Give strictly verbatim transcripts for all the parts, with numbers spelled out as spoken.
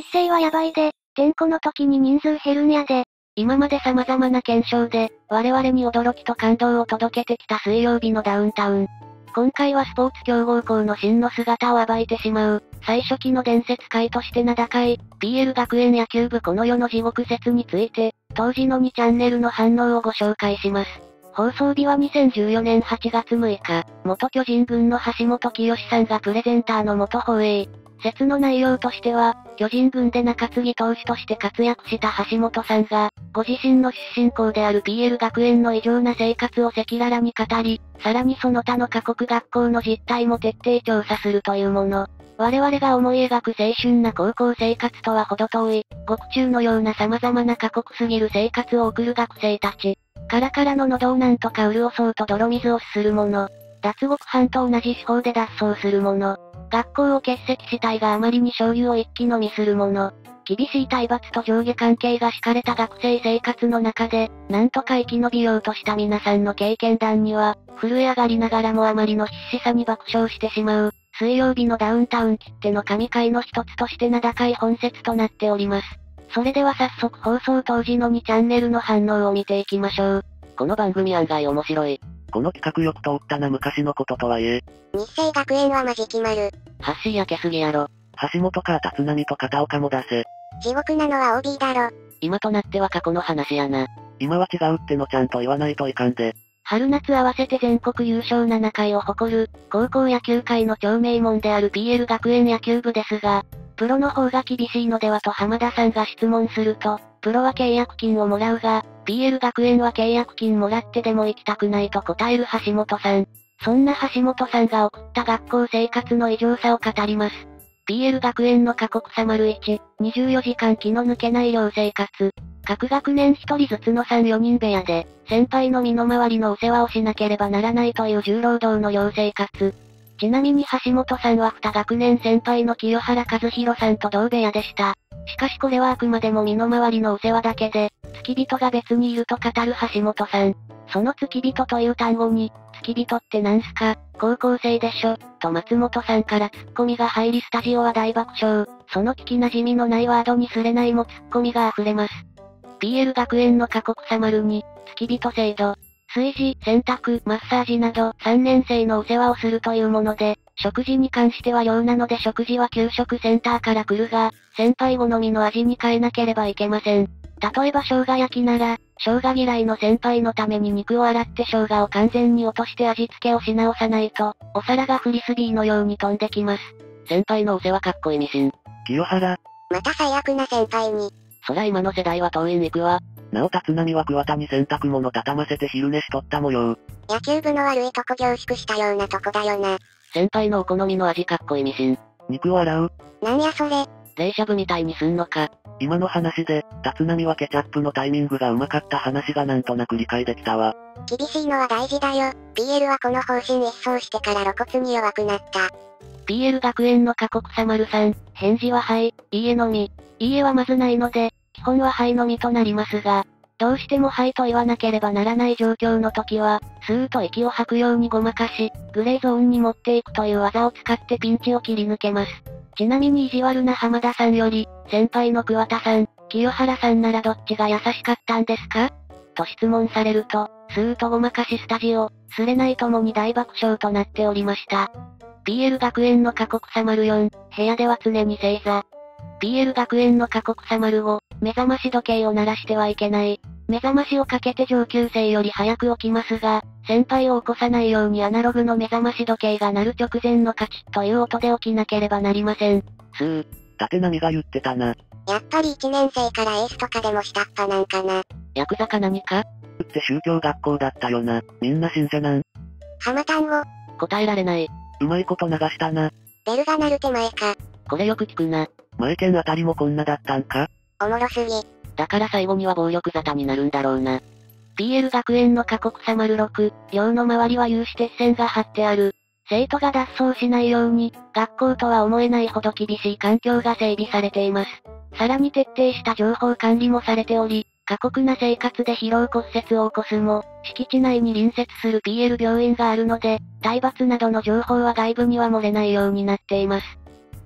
実勢はやばいで、点呼の時に人数減るんやで。 今まで様々な検証で、我々に驚きと感動を届けてきた水曜日のダウンタウン。今回はスポーツ強豪校の真の姿を暴いてしまう、最初期の伝説界として名高い、ピーエル 学園野球部この世の地獄説について、当時のにチャンネルの反応をご紹介します。放送日はにせんじゅうよねんはちがつむいか、元巨人軍の橋本清さんがプレゼンターの元放映。説の内容としては、巨人軍で中継ぎ投手として活躍した橋本さんが、ご自身の出身校である ピーエル 学園の異常な生活を赤裸々に語り、さらにその他の過酷学校の実態も徹底調査するというもの。我々が思い描く青春な高校生活とは程遠い、獄中のような様々な過酷すぎる生活を送る学生たち。カラカラの喉をなんとか潤そうと泥水をすする者。脱獄犯と同じ手法で脱走する者。学校を欠席したいがあまりに醤油を一気飲みする者。厳しい体罰と上下関係が敷かれた学生生活の中で、なんとか生き延びようとした皆さんの経験談には、震え上がりながらもあまりの必死さに爆笑してしまう、水曜日のダウンタウンきっての神回の一つとして名高い本説となっております。それでは早速放送当時のにチャンネルの反応を見ていきましょう。 この番組案外面白い。この企画よく通ったな昔のこととはいえ。 日生学園はマジ決まる。 ハッシー焼けすぎやろ。橋本か立浪と片岡も出せ。 地獄なのは オービー だろ。 今となっては過去の話やな。今は違うってのちゃんと言わないといかんで。 春夏合わせて全国優勝ななかいを誇る、高校野球界の超名門である ピーエル 学園野球部ですが、プロの方が厳しいのではと浜田さんが質問すると、プロは契約金をもらうが、ピーエル 学園は契約金もらってでも行きたくないと答える橋本さん。そんな橋本さんが送った学校生活の異常さを語ります。ピーエル 学園の過酷さ ①、にじゅうよじかん気の抜けない寮生活。各学年ひとりずつのさん、よにん部屋で、先輩の身の回りのお世話をしなければならないという重労働の寮生活。ちなみに橋本さんはに学年先輩の清原和博さんと同部屋でした。しかしこれはあくまでも身の回りのお世話だけで、付き人が別にいると語る橋本さん。その付き人という単語に、付き人ってなんすか、高校生でしょ、と松本さんからツッコミが入りスタジオは大爆笑。その聞き馴染みのないワードにすれないもツッコミが溢れます。ピーエル 学園の過酷さ ②、付き人制度。炊事、洗濯、マッサージなどさんねん生のお世話をするというもので、食事に関しては寮なので食事は給食センターから来るが、先輩好みの味に変えなければいけません。例えば生姜焼きなら、生姜嫌いの先輩のために肉を洗って生姜を完全に落として味付けをし直さないと、お皿がフリスビーのように飛んできます。 先輩のお世話かっこいいミシン。清原。 また最悪な先輩に。 そら今の世代は遠いに行くわ。なお立浪は桑田に洗濯物畳ませて昼寝しとった模様。 野球部の悪いとこ凝縮したようなとこだよな。 先輩のお好みの味かっこいいミシン。肉を洗う。 なんやそれ。 冷しゃぶみたいにすんのか。今の話で、立浪はケチャップのタイミングがうまかった話がなんとなく理解できたわ。 厳しいのは大事だよ。ピーエル はこの方針一掃してから露骨に弱くなった。 ピーエル 学園の過酷さ ③、返事ははい、いいえのみ。いいえはまずないので、基本ははいのみとなりますが、どうしてもはいと言わなければならない状況の時は、スーッと息を吐くようにごまかし、グレーゾーンに持っていくという技を使ってピンチを切り抜けます。ちなみに意地悪な浜田さんより、先輩の桑田さん、清原さんならどっちが優しかったんですかと質問されると、スーッとごまかしスタジオ、すれないともに大爆笑となっておりました。ピーエル 学園の過酷さ ④、部屋では常に正座。ピーエル 学園の過酷さ ⑤、目覚まし時計を鳴らしてはいけない。目覚ましをかけて上級生より早く起きますが、先輩を起こさないようにアナログの目覚まし時計が鳴る直前のカチッという音で起きなければなりません。 すー、立浪が言ってたな。 やっぱりいちねん生からエースとかでも下っ端なんかな。 ヤクザか何かって宗教学校だったよな。みんな信者なん。 浜単語。 答えられない。うまいこと流したな。 ベルが鳴る手前か。 これよく聞くな。前剣あたりもこんなだったんか。 おもろすぎ。 だから最後には暴力沙汰になるんだろうな。 ピーエル 学園の過酷さ ⑥、寮の周りは有刺鉄線が張ってある。生徒が脱走しないように、学校とは思えないほど厳しい環境が整備されています。さらに徹底した情報管理もされており、過酷な生活で疲労骨折を起こすも、敷地内に隣接する ピーエル 病院があるので、体罰などの情報は外部には漏れないようになっています。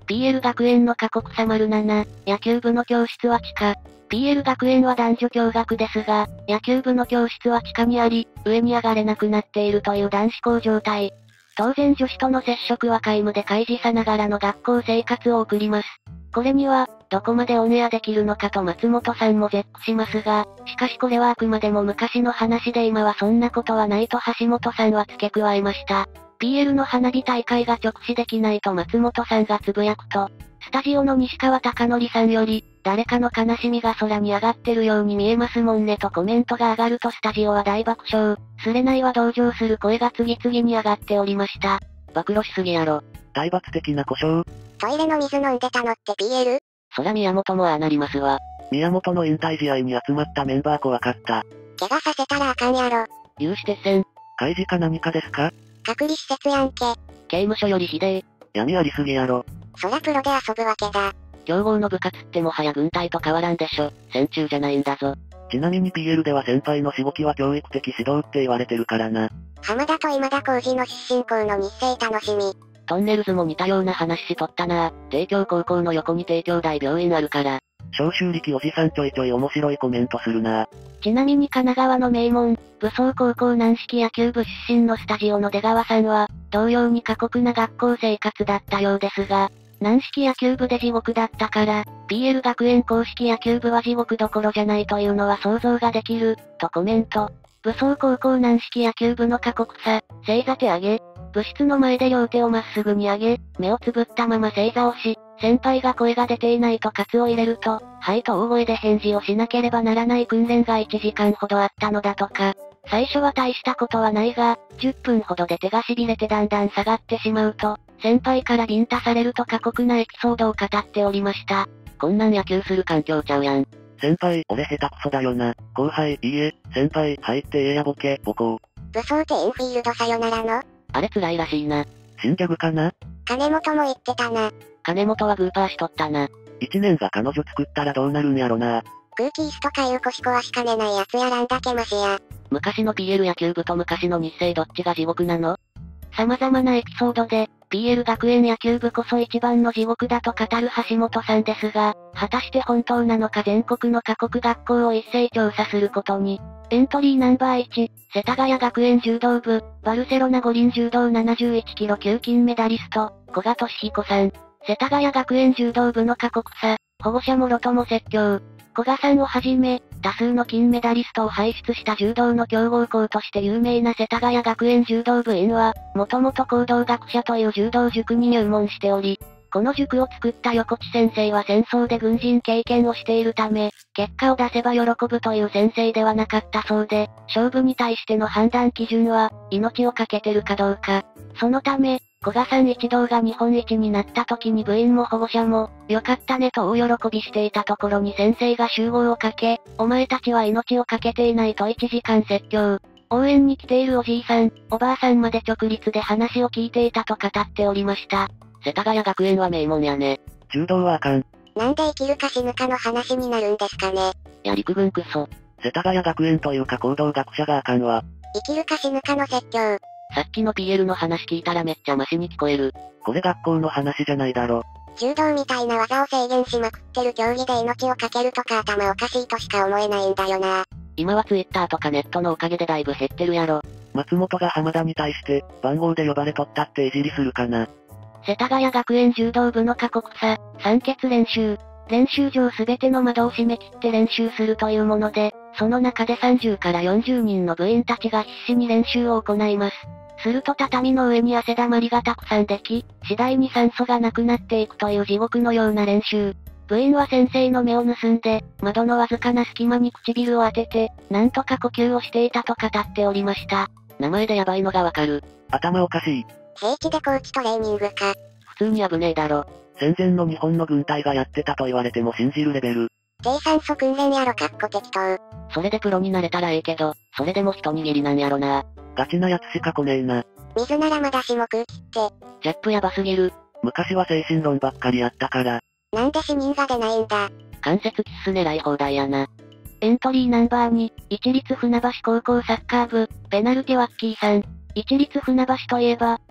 ピーエル 学園の過酷さ なな、野球部の教室は地下。ピーエル 学園は男女共学ですが、野球部の教室は地下にあり、上に上がれなくなっているという男子校状態。当然女子との接触は皆無で開示さながらの学校生活を送ります。これには、どこまでオンエアできるのかと松本さんも絶句しますが、しかしこれはあくまでも昔の話で今はそんなことはないと橋本さんは付け加えました。ピーエル の花火大会が直視できないと松本さんがつぶやくと、スタジオの西川貴教さんより、誰かの悲しみが空に上がってるように見えますもんねとコメントが上がるとスタジオは大爆笑。スレナイは同情する声が次々に上がっておりました。 暴露しすぎやろ。体罰的な故障。 トイレの水飲んでたのって ピーエル？ そら宮本もああなりますわ。 宮本の引退試合に集まったメンバー怖かった。 怪我させたらあかんやろ。 有刺鉄線。 開示か何かですか？ 隔離施設やんけ。 刑務所よりひでえ。 闇ありすぎやろ。 そらプロで遊ぶわけだ。 強豪の部活ってもはや軍隊と変わらんでしょ。戦中じゃないんだぞ。 ちなみに ピーエル では先輩のしごきは教育的指導って言われてるからな。 浜田と今田耕司の出身校の日生楽しみ。 トンネルズも似たような話しとったな。帝京高校の横に帝京大病院あるから。 召集力おじさんちょいちょい面白いコメントするな。 ちなみに神奈川の名門、武装高校軟式野球部出身のスタジオの出川さんは、同様に過酷な学校生活だったようですが、軟式野球部で地獄だったから、ピーエル 学園公式野球部は地獄どころじゃないというのは想像ができる、とコメント。武装高校軟式野球部の過酷さ、正座手上げ。部室の前で両手をまっすぐに上げ、目をつぶったまま正座をし、先輩が声が出ていないと喝を入れると、はいと大声で返事をしなければならない訓練がいちじかんほどあったのだとか。最初は大したことはないが、じゅっぷんほどで手が痺れてだんだん下がってしまうと、先輩からビンタされると過酷なエピソードを語っておりました。こんなん野球する環境ちゃうやん。 先輩、俺下手くそだよな。後輩、いいえ、先輩、入ってええやボケ、ボコー。 武装ってインフィールドさよならの？ あれ辛いらしいな。 新ギャグかな？ 金本も言ってたな。 金本はグーパーしとったな。 一年が彼女作ったらどうなるんやろな。 空気椅子とかいう腰壊しかねないやつやらんだけマシや。 昔の ピーエル 野球部と昔の日生どっちが地獄なの？様々なエピソードで、ピーエル 学園野球部こそ一番の地獄だと語る橋本さんですが、果たして本当なのか全国の過酷学校を一斉調査することに。エントリーナンバーいち、世田谷学園柔道部、バルセロナ五輪柔道ななじゅういちキロ級金メダリスト、古賀俊彦さん。世田谷学園柔道部の過酷さ、保護者もろとも説教。古賀さんをはじめ、多数の金メダリストを輩出した柔道の強豪校として有名な世田谷学園柔道部員は、もともと行動学者という柔道塾に入門しており、この塾を作った横地先生は戦争で軍人経験をしているため、結果を出せば喜ぶという先生ではなかったそうで、勝負に対しての判断基準は、命を懸けてるかどうか。そのため、古賀さん一同が日本一になった時に部員も保護者も、よかったねと大喜びしていたところに先生が集合をかけ、お前たちは命を懸けていないといちじかん説教。応援に来ているおじいさん、おばあさんまで直立で話を聞いていたと語っておりました。世田谷学園は名門やね。 柔道はあかん。 なんで生きるか死ぬかの話になるんですかね。 いや陸軍クソ。 世田谷学園というか行動学者があかんわ。 生きるか死ぬかの説教。 さっきの ピーエル の話聞いたらめっちゃマシに聞こえる。 これ学校の話じゃないだろ。 柔道みたいな技を制限しまくってる競技で命を懸けるとか頭おかしいとしか思えないんだよな。 今はツイッターとかネットのおかげでだいぶ減ってるやろ。 松本が浜田に対して、番号で呼ばれとったっていじりするかな。 世田谷学園柔道部の過酷さ、酸欠練習。練習場すべての窓を閉め切って練習するというもので、その中でさんじゅうからよんじゅうにんの部員たちが必死に練習を行います。すると畳の上に汗だまりがたくさんでき、次第に酸素がなくなっていくという地獄のような練習。部員は先生の目を盗んで、窓のわずかな隙間に唇を当てて、なんとか呼吸をしていたと語っておりました。名前でヤバいのがわかる。 頭おかしい。 平地でコーチトレーニングか。 普通に危ねえだろ。 戦前の日本の軍隊がやってたと言われても信じるレベル。 低酸素訓練やろかっこ適当。 それでプロになれたらええけど、それでも一握りなんやろな。 ガチなやつしか来ねえな。 水ならまだしも空気って。 ジャップやばすぎる。 昔は精神論ばっかりやったから。 なんで死人が出ないんだ。 関節キス狙い放題やな。エントリーナンバーに、一律船橋高校サッカー部、ペナルティワッキーさん。一律船橋といえば、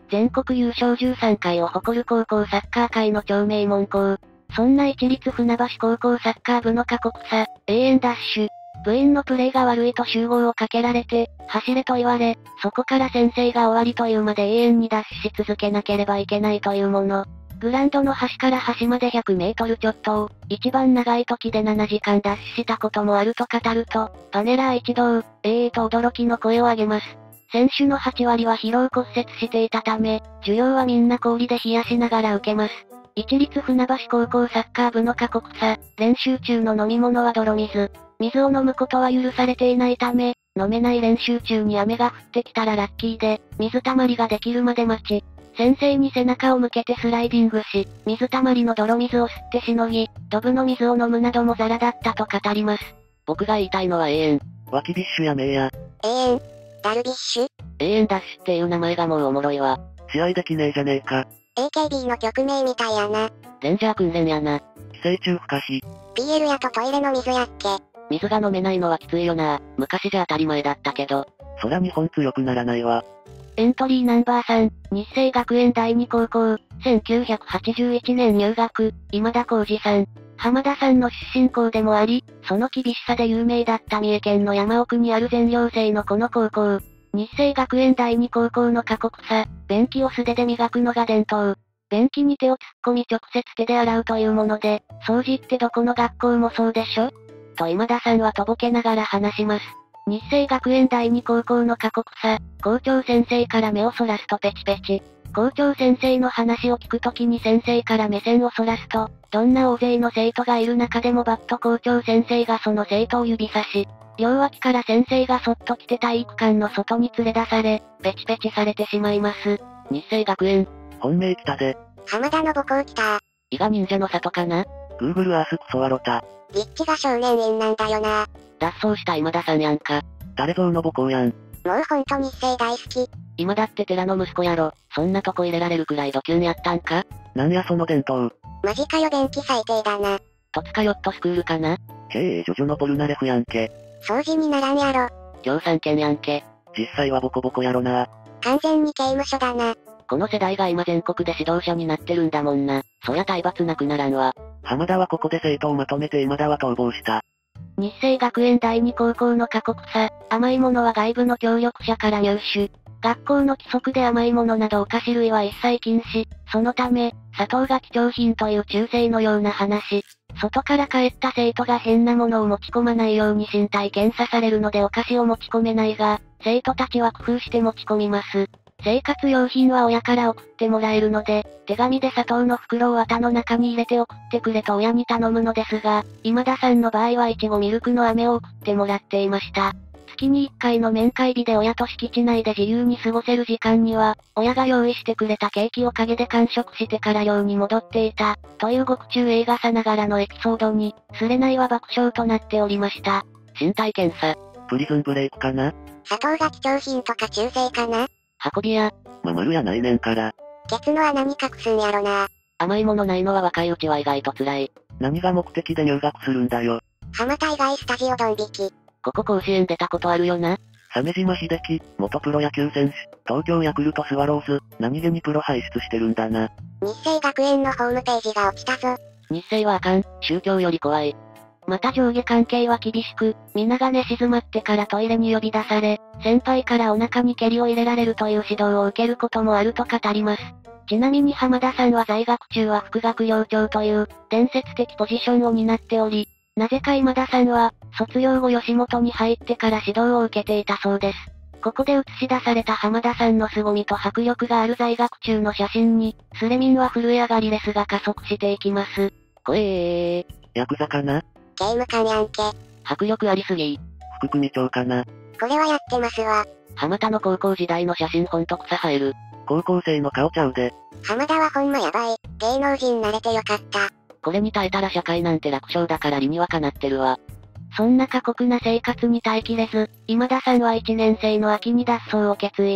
全国優勝じゅうさんかいを誇る高校サッカー界の超名門校。そんな市立船橋高校サッカー部の過酷さ、永遠ダッシュ。部員のプレーが悪いと集合をかけられて、走れと言われ、そこから先生が終わりというまで永遠にダッシュし続けなければいけないというもの。グラウンドの端から端までひゃくメートルちょっとを、一番長い時でななじかんダッシュしたこともあると語ると、パネラー一同、ええーと驚きの声を上げます。選手のはちわりは疲労骨折していたため、授業はみんな氷で冷やしながら受けます。市立船橋高校サッカー部の過酷さ、練習中の飲み物は泥水。水を飲むことは許されていないため、飲めない練習中に雨が降ってきたらラッキーで、水たまりができるまで待ち、先生に背中を向けてスライディングし、水たまりの泥水を吸ってしのぎ、ドブの水を飲むなどもザラだったと語ります。 僕が言いたいのは永遠。ワキビッシュやメイヤ。 永遠。ダルビッシュ。 永遠ダッシュっていう名前がもうおもろいわ。 試合できねえじゃねえか。 エーケービー の曲名みたいやな。 レンジャー訓練やな。 寄生虫不可避。 ピーエル やとトイレの水やっけ。 水が飲めないのはきついよな。昔じゃ当たり前だったけど。 そら日本強くならないわ。 エントリーナンバーさん、日生学園第二高校、せんきゅうひゃくはちじゅういちねん入学、今田耕司さん。浜田さんの出身校でもあり、その厳しさで有名だった三重県の山奥にある全寮制のこの高校。日生学園第二高校の過酷さ、便器を素手で磨くのが伝統。便器に手を突っ込み直接手で洗うというもので、掃除ってどこの学校もそうでしょと今田さんはとぼけながら話します。日生学園第二高校の過酷さ、校長先生から目をそらすとペチペチ。校長先生の話を聞くときに先生から目線をそらすと、どんな大勢の生徒がいる中でもバッと校長先生がその生徒を指差し、両脇から先生がそっと来て体育館の外に連れ出され、ペチペチされてしまいます。日生学園。 本命来たぜ。 浜田の母校来た。 伊賀忍者の里かな？ Google Earth クソワロタ。 立地が少年院なんだよな。 脱走した今田さんやんか。 誰ぞの母校やん。 もうほんと日生大好き。 今だって寺の息子やろ。そんなとこ入れられるくらいドキュンやったんか？ なんやその伝統。 マジかよ便器最低だな。 戸塚ヨットスクールかな？ 経営ジョジョのポルナレフやんけ。 掃除にならんやろ。 共産圏やんけ。 実際はボコボコやろな。 完全に刑務所だな。 この世代が今全国で指導者になってるんだもんな。そりゃ体罰なくならんわ。 浜田はここで生徒をまとめて今田は逃亡した。 日生学園第二高校の過酷さ、甘いものは外部の協力者から入手。学校の規則で甘いものなどお菓子類は一切禁止。そのため、砂糖が貴重品という忠誠のような話。外から帰った生徒が変なものを持ち込まないように身体検査されるのでお菓子を持ち込めないが、生徒たちは工夫して持ち込みます。生活用品は親から送ってもらえるので、手紙で砂糖の袋を綿の中に入れて送ってくれと親に頼むのですが、今田さんの場合はいちごミルクの飴を送ってもらっていました。月にいっかいの面会日で親と敷地内で自由に過ごせる時間には、親が用意してくれたケーキを陰で完食してから寮に戻っていた、という獄中映画さながらのエピソードに、スレナイは爆笑となっておりました。身体検査。 プリズンブレイクかな？ 砂糖が貴重品とか忠誠かな？ 運び屋。 ま丸やないねんから。 ケツの穴に隠すんやろな。 甘いものないのは若いうちは意外と辛い。 何が目的で入学するんだよ。 浜田以外スタジオドン引き。 ここ甲子園出たことあるよな。 鮫島秀樹、元プロ野球選手、東京ヤクルトスワローズ、何気にプロ輩出してるんだな。 日生学園のホームページが落ちたぞ。 日生はあかん、宗教より怖い。また上下関係は厳しく、皆が寝静まってからトイレに呼び出され、先輩からお腹に蹴りを入れられるという指導を受けることもあると語ります。ちなみに浜田さんは在学中は副学寮長という、伝説的ポジションを担っており、なぜか今田さんは、卒業後吉本に入ってから指導を受けていたそうです。ここで映し出された浜田さんの凄みと迫力がある在学中の写真に、スレミンは震え上がりレスが加速していきます。こえー。 ヤクザかな？ 刑務官やんけ。 迫力ありすぎ。 副組長かな？ これはやってますわ。 浜田の高校時代の写真ほんと草生える。 高校生の顔ちゃうで。 浜田はほんまやばい。芸能人慣れてよかった。 これに耐えたら社会なんて楽勝だから理にはかなってるわ。そんな過酷な生活に耐えきれず、今田さんはいちねん生の秋に脱走を決意。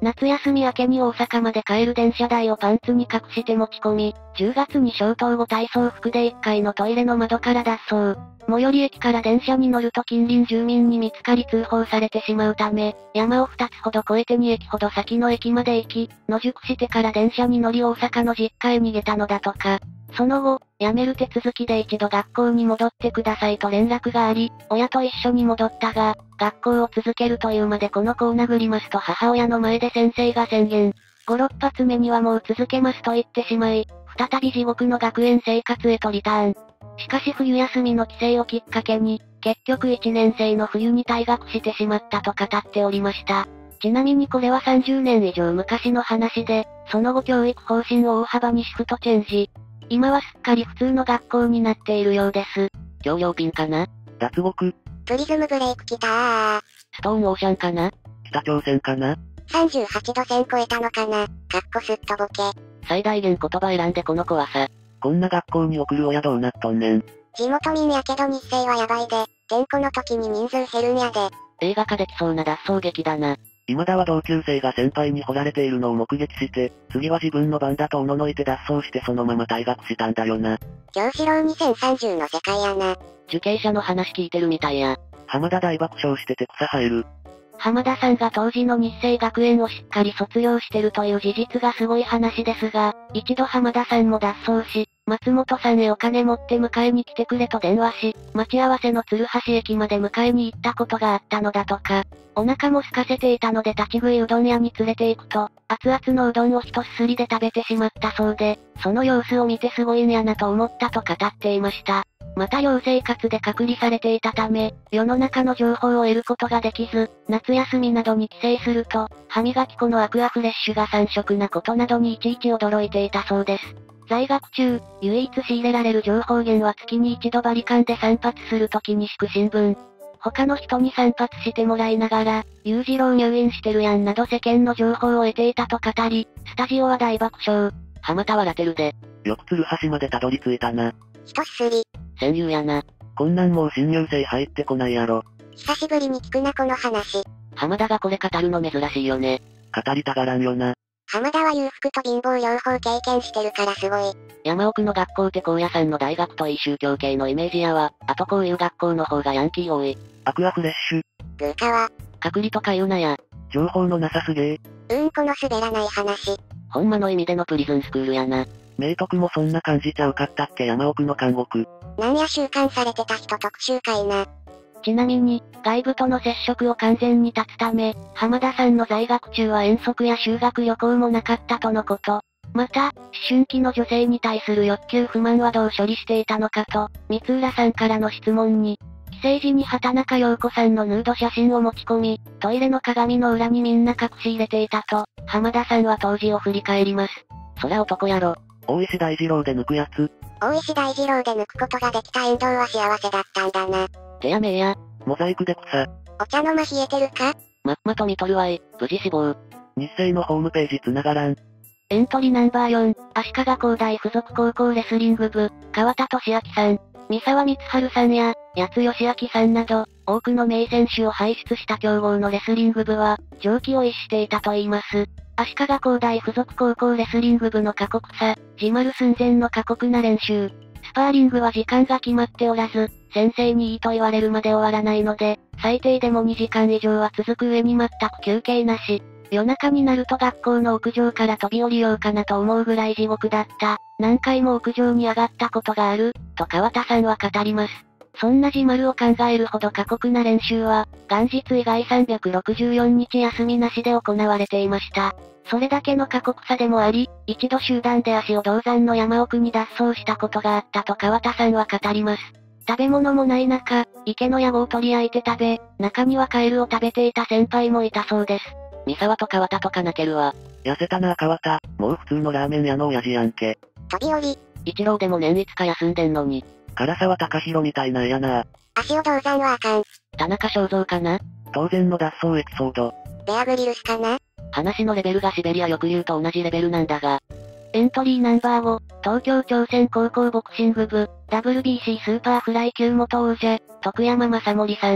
夏休み明けに大阪まで帰る電車代をパンツに隠して持ち込み、じゅうがつに消灯後体操服でいっかいのトイレの窓から脱走。最寄り駅から電車に乗ると近隣住民に見つかり通報されてしまうため、山をふたつほど越えてに駅ほど先の駅まで行き、野宿してから電車に乗り大阪の実家へ逃げたのだとか。その後、辞める手続きで一度学校に戻ってくださいと連絡があり、親と一緒に戻ったが、学校を続けるというまでこの子を殴りますと母親の前で先生が宣言。ご、ろっぱつめにはもう続けますと言ってしまい、再び地獄の学園生活へとリターン。しかし冬休みの帰省をきっかけに、結局いちねん生の冬に退学してしまったと語っておりました。ちなみにこれはさんじゅうねん以上昔の話で、その後教育方針を大幅にシフトチェンジ。今はすっかり普通の学校になっているようです。 教養ピンかな？脱獄？ プリズムブレイク来たー。 ストーンオーシャンかな？北朝鮮かな？ さんじゅうはちど線超えたのかな？かっこすっとぼけ。 最大限言葉選んでこの子はさ。こんな学校に送る親どうなっとんねん。 地元民やけど日生はやばいで、点呼の時に人数減るんやで。 映画化できそうな脱走劇だな。今田は同級生が先輩に掘られているのを目撃して、次は自分の番だとおののいて脱走してそのまま退学したんだよな。 京志郎にせんさんじゅうの世界やな。 受刑者の話聞いてるみたいや。浜田大爆笑してて草生える。 浜田さんが当時の日生学園をしっかり卒業してるという事実がすごい話ですが、一度浜田さんも脱走し、松本さんへお金持って迎えに来てくれと電話し、待ち合わせの鶴橋駅まで迎えに行ったことがあったのだとか、お腹も空かせていたので立ち食いうどん屋に連れて行くと、熱々のうどんを一すすりで食べてしまったそうで、その様子を見てすごいんやなと思ったと語っていました。また寮生活で隔離されていたため、世の中の情報を得ることができず、夏休みなどに帰省すると、歯磨き粉のアクアフレッシュがさん色なことなどにいちいち驚いていたそうです。在学中、唯一仕入れられる情報源は月に一度バリカンで散髪するときに敷く新聞。他の人に散髪してもらいながら、裕次郎入院してるやんなど世間の情報を得ていたと語り、スタジオは大爆笑。 浜田笑ってるで。よく鶴橋までたどり着いたな。 一すすり。 戦友やな。こんなんもう新入生入ってこないやろ。 久しぶりに聞くなこの話。 浜田がこれ語るの珍しいよね。語りたがらんよな。 浜田は裕福と貧乏両方経験してるからすごい。 山奥の学校って高野山の大学といい宗教系のイメージやわ。あとこういう学校の方がヤンキー多い。アクアフレッシュ。 グーカワ。 隔離とか言うなや。情報のなさすげー。 うーんこの滑らない話。 ほんまの意味でのプリズンスクールやな。明徳もそんな感じちゃうかったっけ山奥の監獄。 なんや収監されてた人特集会な。 ちなみに、外部との接触を完全に断つため、浜田さんの在学中は遠足や修学旅行もなかったとのこと。また、思春期の女性に対する欲求不満はどう処理していたのかと、三浦さんからの質問に、帰省時に畑中陽子さんのヌード写真を持ち込み、トイレの鏡の裏にみんな隠し入れていたと、浜田さんは当時を振り返ります。 そりゃ男やろ。大石大二郎で抜くやつ。 大石大二郎で抜くことができた遠藤は幸せだったんだな。 てやめえや。モザイクで草。 お茶の間冷えてるか？ まっまと見とるわい。無事死亡。日生のホームページ繋がらん。 エントリーナンバーよん、足利工大附属高校レスリング部、川田俊明さん、三沢光晴さんや、八津義明さんなど、多くの名選手を輩出した強豪のレスリング部は、常軌を逸していたと言います。足利工大附属高校レスリング部の過酷さ、自丸寸前の過酷な練習。スパーリングは時間が決まっておらず、先生にいいと言われるまで終わらないので、最低でもにじかん以上は続く上に全く休憩なし。夜中になると学校の屋上から飛び降りようかなと思うぐらい地獄だった。何回も屋上に上がったことがある、と川田さんは語ります。そんな自丸を考えるほど過酷な練習は、元日以外さんびゃくろくじゅうよっか休みなしで行われていました。それだけの過酷さでもあり、一度集団で足を銅山の山奥に脱走したことがあったと川田さんは語ります。食べ物もない中、池のヤゴを取り合いて食べ、中にはカエルを食べていた先輩もいたそうです。 三沢と川田とか泣けるわ。痩せたな川田、もう普通のラーメン屋の親父やんけ。 飛び降り。 一郎でも年いつか休んでんのに。唐沢隆弘みたいなんやな。 足を銅山はあかん。 田中正造かな？当然の脱走エピソード。 ベアグリルスかな？ 話のレベルがシベリア抑留と同じレベルなんだが。 エントリーナンバーご、東京朝鮮高校ボクシング部、ダブリュービーシー スーパーフライ級元王者、徳山正森さん。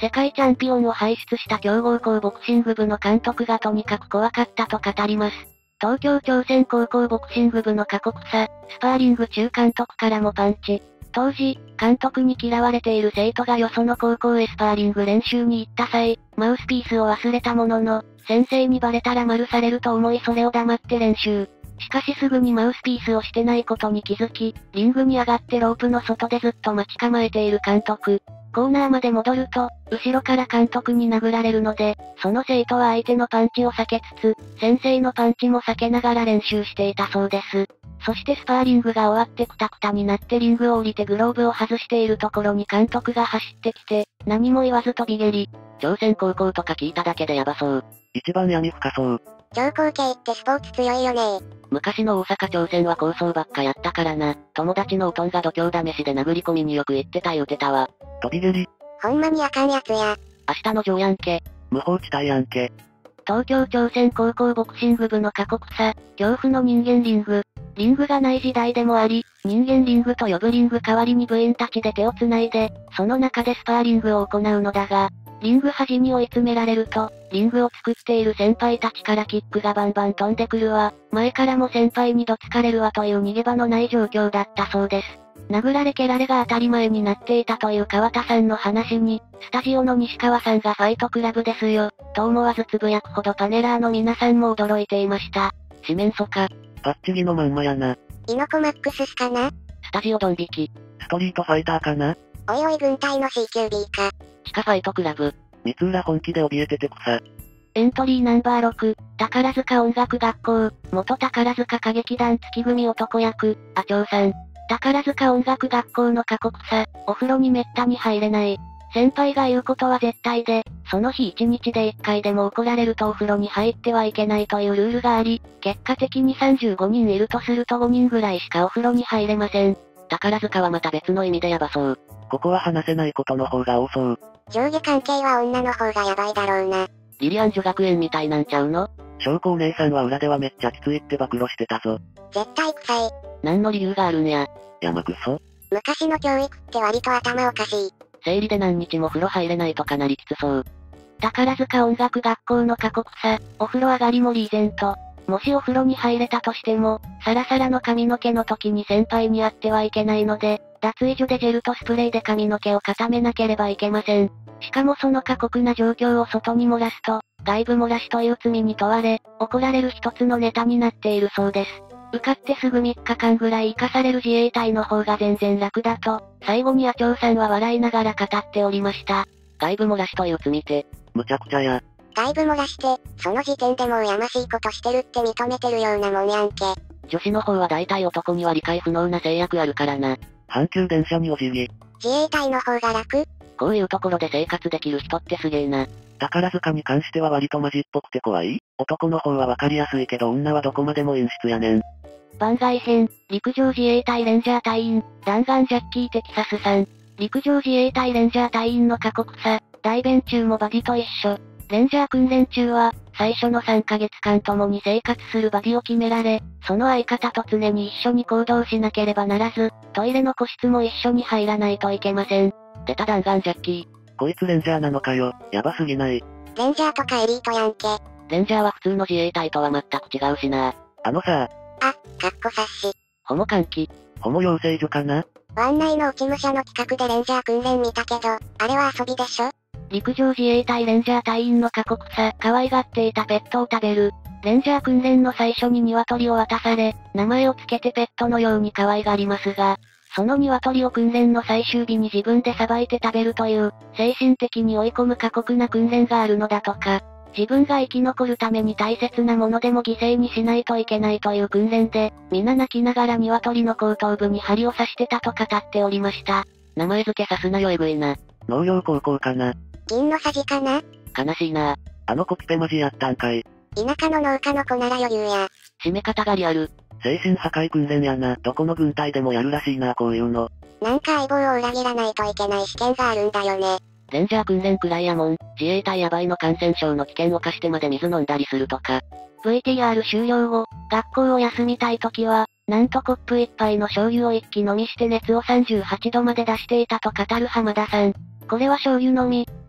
世界チャンピオンを輩出した強豪校ボクシング部の監督がとにかく怖かったと語ります。東京朝鮮高校ボクシング部の過酷さ、スパーリング中監督からもパンチ。当時、監督に嫌われている生徒がよその高校へスパーリング練習に行った際、マウスピースを忘れたものの、先生にバレたら丸されると思いそれを黙って練習。しかしすぐにマウスピースをしてないことに気づき、リングに上がってロープの外でずっと待ち構えている監督。コーナーまで戻ると、後ろから監督に殴られるので、その生徒は相手のパンチを避けつつ、先生のパンチも避けながら練習していたそうです。そしてスパーリングが終わってクタクタになってリングを降りてグローブを外しているところに監督が走ってきて、何も言わず飛び蹴り。 朝鮮高校とか聞いただけでヤバそう。一番闇深そう。 超高系ってスポーツ強いよね。 昔の大阪朝鮮は抗争ばっかやったからな。友達のおとんが度胸試しで殴り込みによく行ってた言うてたわ。 飛び蹴り。ほんまにあかんやつや。 明日のジョーやんけ。無法地帯やんけ。 東京朝鮮高校ボクシング部の過酷さ、恐怖の人間リング。リングがない時代でもあり、人間リングと呼ぶリング代わりに部員たちで手を繋いで、その中でスパーリングを行うのだが、リング端に追い詰められると、リングを作っている先輩たちからキックがバンバン飛んでくるわ、前からも先輩にどつかれるわという逃げ場のない状況だったそうです。殴られ蹴られが当たり前になっていたという川田さんの話に、スタジオの西川さんがファイトクラブですよ、と思わずつぶやくほどパネラーの皆さんも驚いていました。 四面楚歌。パッチギのまんまやな。 イノコマックススかな？ スタジオドン引き。ストリートファイターかな？ おいおい軍隊の シーキュービー か。 地下ファイトクラブ。三浦本気で怯えてて草。 エントリーナンバーろく、宝塚音楽学校、元宝塚歌劇団月組男役、阿長さん。宝塚音楽学校の過酷さ、お風呂にめったに入れない。先輩が言うことは絶対で、その日一日で一回でも怒られるとお風呂に入ってはいけないというルールがあり、結果的にさんじゅうごにんいるとするとごにんぐらいしかお風呂に入れません。 宝塚はまた別の意味でヤバそう。ここは話せないことの方が多そう。 上下関係は女の方がヤバいだろうな。 リリアン女学園みたいなんちゃうの？翔子お姉さんは裏ではめっちゃきついって暴露してたぞ。 絶対臭い。 何の理由があるんや。山クソ？ 昔の教育って割と頭おかしい。 生理で何日も風呂入れないとかなりきつそう。 宝塚音楽学校の過酷さ、お風呂上がりもリーゼント。もしお風呂に入れたとしても、サラサラの髪の毛の時に先輩に会ってはいけないので、脱衣所でジェルとスプレーで髪の毛を固めなければいけません。しかもその過酷な状況を外に漏らすと、外部漏らしという罪に問われ、怒られる一つのネタになっているそうです。受かってすぐみっかかんぐらい生かされる自衛隊の方が全然楽だと、最後に阿長さんは笑いながら語っておりました。 外部漏らしという罪って、むちゃくちゃや。 外部漏らして、その時点でもうやましいことしてるって認めてるようなもんやんけ。 女子の方は大体男には理解不能な制約あるからな。阪急電車にお辞儀。 自衛隊の方が楽？ こういうところで生活できる人ってすげえな。宝塚に関しては割とマジっぽくて怖い？男の方はわかりやすいけど女はどこまでも演出やねん。 番外編、陸上自衛隊レンジャー隊員、弾丸ジャッキーテキサスさん。陸上自衛隊レンジャー隊員の過酷さ、代弁中もバディと一緒。レンジャー訓練中は、最初のさんかげつかん共に生活するバディを決められ、その相方と常に一緒に行動しなければならず、トイレの個室も一緒に入らないといけません。 出た弾丸ジャッキー。こいつレンジャーなのかよ、やばすぎない。 レンジャーとかエリートやんけ。 レンジャーは普通の自衛隊とは全く違うしな。あのさあ、かっこ察し。 ホモ換気。ホモ養成所かな？ 湾内の落ち武者の企画でレンジャー訓練見たけど、あれは遊びでしょ？ 陸上自衛隊レンジャー隊員の過酷さ、可愛がっていたペットを食べる。レンジャー訓練の最初に鶏を渡され、名前をつけてペットのように可愛がりますが、その鶏を訓練の最終日に自分でさばいて食べるという、精神的に追い込む過酷な訓練があるのだとか、自分が生き残るために大切なものでも犠牲にしないといけないという訓練で、皆泣きながら鶏の後頭部に針を刺してたと語っておりました。 名前付けさすなよえぐいな。農業高校かな。 銀のさじかな？ 悲しいな。あのコピペマジやったんかい。 田舎の農家の子なら余裕や。 締め方がリアル。精神破壊訓練やな。どこの軍隊でもやるらしいな、こういうの。 なんか相棒を裏切らないといけない試験があるんだよね。 レンジャー訓練くらいやもん。自衛隊やばいの感染症の危険を冒してまで水飲んだりするとか。 ブイティーアール 終了後、学校を休みたい時は、なんとコップ一杯の醤油を一気飲みして熱をさんじゅうはちどまで出していたと語る浜田さん。これは醤油飲み、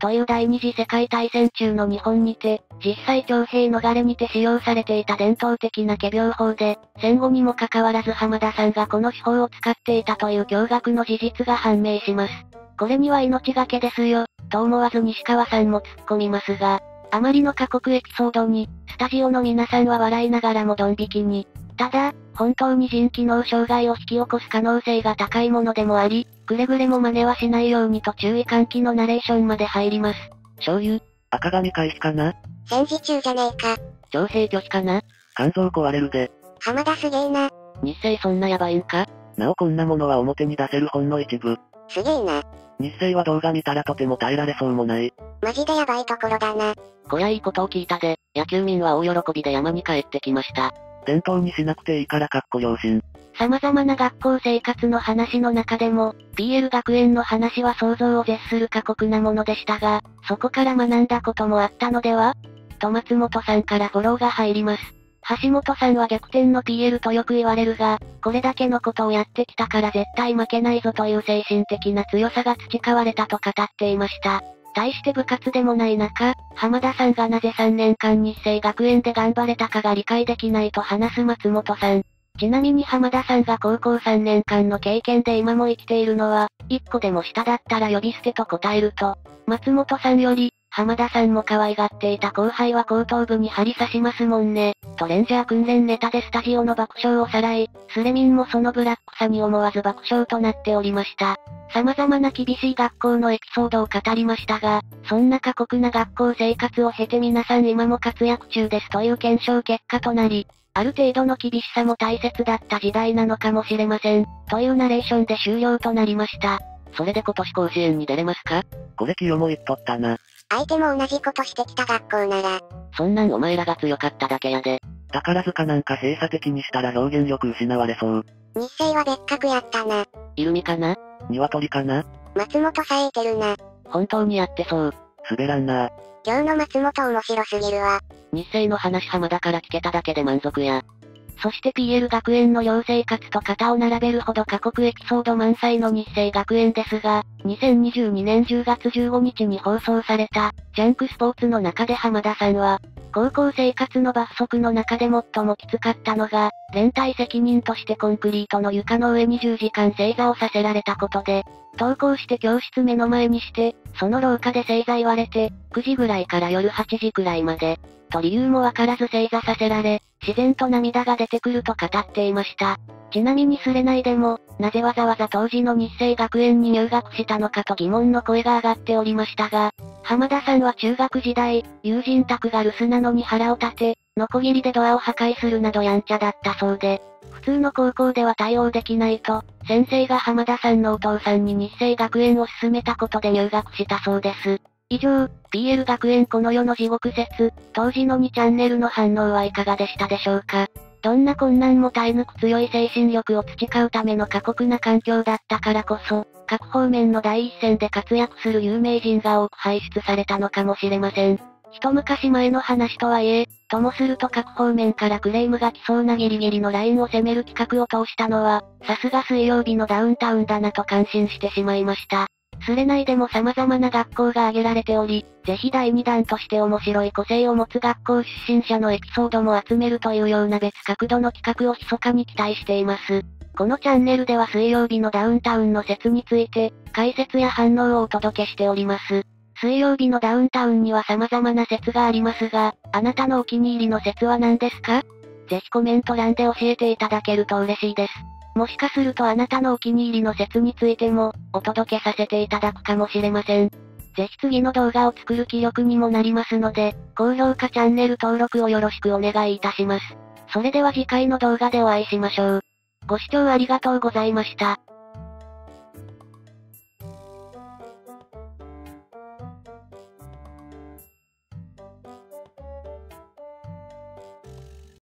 という第二次世界大戦中の日本にて、実際徴兵逃れにて使用されていた伝統的な仮病法で、戦後にもかかわらず浜田さんがこの手法を使っていたという驚愕の事実が判明します。これには命がけですよ、と思わず西川さんも突っ込みますが、あまりの過酷エピソードに、スタジオの皆さんは笑いながらもドン引きに。ただ、本当に腎機能障害を引き起こす可能性が高いものでもあり、くれぐれも真似はしないようにと注意喚起のナレーションまで入ります。 醤油、赤髪回避かな？ 戦時中じゃねえか。 徴兵拒否かな？ 肝臓壊れるで。 浜田すげえな。 日清そんなヤバいんか？ なおこんなものは表に出せるほんの一部。 すげえな。 日清は動画見たらとても耐えられそうもない。 マジでヤバいところだな。 こりゃいいことを聞いたで、野球民は大喜びで山に帰ってきました。 伝統にしなくていいからかっこ良心。 様々な学校生活の話の中でも、ピーエル 学園の話は想像を絶する過酷なものでしたが、そこから学んだこともあったのでは？と松本さんからフォローが入ります。橋本さんは逆転の ピーエル とよく言われるが、これだけのことをやってきたから絶対負けないぞという精神的な強さが培われたと語っていました。対して部活でもない中、浜田さんがなぜさんねんかん日清学園で頑張れたかが理解できないと話す松本さん。ちなみに浜田さんが高校さんねんかんの経験で今も生きているのは、いっこでも下だったら呼び捨てと答えると、松本さんより、浜田さんも可愛がっていた後輩は後頭部に針刺しますもんね、とレンジャー訓練ネタでスタジオの爆笑をさらい、スレミンもそのブラックさに思わず爆笑となっておりました。様々な厳しい学校のエピソードを語りましたが、そんな過酷な学校生活を経て皆さん今も活躍中ですという検証結果となり、ある程度の厳しさも大切だった時代なのかもしれません、というナレーションで終了となりました。それで今年甲子園に出れますか？ これ清も言っとったな。 相手も同じことしてきた学校なら。 そんなんお前らが強かっただけやで。 宝塚なんか閉鎖的にしたら表現力失われそう。 日清は別格やったな。 イルミかな？ 鶏かな？ 松本さえいてるな。 本当にやってそう。 滑らんな。 今日の松本面白すぎるわ。 日清の話浜田から聞けただけで満足や。そして ピーエル 学園の寮生活と肩を並べるほど過酷エピソード満載の日清学園ですが、にせんにじゅうにねんじゅうがつじゅうごにちに放送された、ジャンクスポーツの中で浜田さんは、高校生活の罰則の中で最もきつかったのが、連帯責任としてコンクリートの床の上にじゅうじかん正座をさせられたことで、登校して教室目の前にして、その廊下で正座言われて、くじぐらいから夜はちじくらいまで、と理由もわからず正座させられ、自然と涙が出てくると語っていました。ちなみにスレ内でも、なぜわざわざ当時の日清学園に入学したのかと疑問の声が上がっておりましたが、浜田さんは中学時代、友人宅が留守なのに腹を立て、ノコギリでドアを破壊するなどやんちゃだったそうで、普通の高校では対応できないと、先生が浜田さんのお父さんに日清学園を勧めたことで入学したそうです。以上、ピーエル 学園この世の地獄説、当時のにチャンネルの反応はいかがでしたでしょうか。どんな困難も耐え抜く強い精神力を培うための過酷な環境だったからこそ、各方面の第一線で活躍する有名人が多く輩出されたのかもしれません。一昔前の話とはいえ、ともすると各方面からクレームが来そうなギリギリのラインを攻める企画を通したのは、さすが水曜日のダウンタウンだなと感心してしまいました。スレ内でも様々な学校が挙げられており、ぜひだいにだんとして面白い個性を持つ学校出身者のエピソードも集めるというような別角度の企画を密かに期待しています。このチャンネルでは水曜日のダウンタウンの説について、解説や反応をお届けしております。水曜日のダウンタウンには様々な説がありますが、あなたのお気に入りの説は何ですか？ぜひコメント欄で教えていただけると嬉しいです。もしかするとあなたのお気に入りの説についても、お届けさせていただくかもしれません。ぜひ次の動画を作る気力にもなりますので、高評価チャンネル登録をよろしくお願いいたします。それでは次回の動画でお会いしましょう。ご視聴ありがとうございました。